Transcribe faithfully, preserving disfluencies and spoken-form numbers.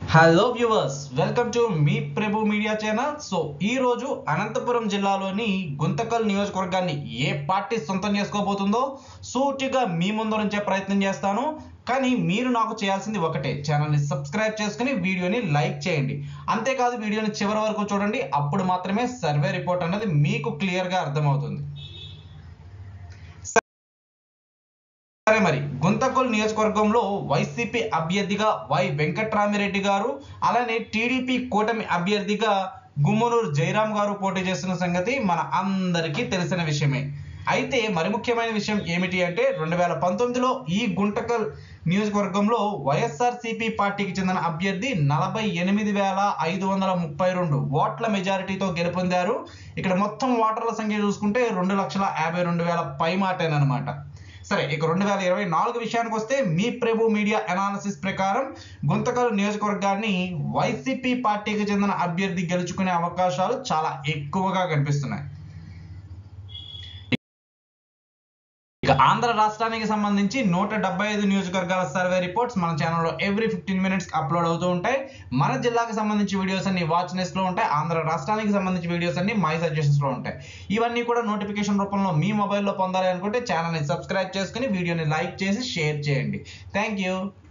Hello viewers, welcome to మీ Prabhu media channel. So ఈ రోజు అనంతపురం జిల్లాలోని గుంతకల్ నియోజకవర్గాన్ని ఏ పార్టీ సొంతం చేసుకోబోతుందో సూటిగా మీ ముందు నుంచే ప్రయత్నం చేస్తాను. కానీ మీరు నాకు చేయాల్సింది ఒకటే, ఛానల్ని సబ్స్క్రైబ్ చేసుకుని వీడియోని లైక్ చేయండి. అంతేకాదు, వీడియోని చివరి వరకు చూడండి. అప్పుడు మాత్రమే సర్వే రిపోర్ట్ అనేది మీకు క్లియర్గా అర్థమవుతుంది. సరే, మరి గుంతకల్ నియోజకవర్గంలో వైసీపీ అభ్యర్థిగా వై వెంకట్రామిరెడ్డి గారు, అలానే టీడీపీ కూటమి అభ్యర్థిగా గుమ్మనూరు జయరాం గారు పోటీ చేస్తున్న సంగతి మన అందరికీ తెలిసిన విషయమే. అయితే మరి ముఖ్యమైన విషయం ఏమిటి అంటే, రెండు వేల పంతొమ్మిదిలో ఈ గుంతకల్ నియోజకవర్గంలో వైఎస్ఆర్సీపీ పార్టీకి చెందిన అభ్యర్థి నలభై ఎనిమిది వేల ఐదు వందల ముప్పై రెండు ఓట్ల మెజారిటీతో గెలుపొందారు. ఇక్కడ మొత్తం ఓటర్ల సంఖ్య చూసుకుంటే రెండు లక్షల యాభై రెండు వేల పై మాటేనమాట. సరే, ఇక రెండు వేల ఇరవై నాలుగు విషయానికి వస్తే మీ ప్రభు మీడియా అనాలిసిస్ ప్రకారం గుంతకల్ నియోజకవర్గాన్ని వైసీపీ పార్టీకి చెందిన అభ్యర్థి గెలుచుకునే అవకాశాలు చాలా ఎక్కువగా కనిపిస్తున్నాయి. ఇక ఆంధ్ర రాష్ట్రానికి సంబంధించి నూట డెబ్బై ఐదు నియోజకవర్గాల సర్వే రిపోర్ట్స్ మన ఛానల్లో ఎవ్రీ ఫిఫ్టీన్ మినిట్స్ అప్లోడ్ అవుతూ ఉంటాయి. మన జిల్లాకు సంబంధించి వీడియోస్ అన్ని వాచ్ నెస్ట్ లో ఉంటాయి. ఆంధ్ర రాష్ట్రానికి సంబంధించి వీడియోస్ అన్ని మై సజెషన్స్ లో ఉంటాయి. ఇవన్నీ కూడా నోటిఫికేషన్ రూపంలో మీ మొబైల్లో పొందాలి అనుకుంటే ఛానల్ని సబ్స్క్రైబ్ చేసుకుని వీడియోని లైక్ చేసి షేర్ చేయండి. Thank you.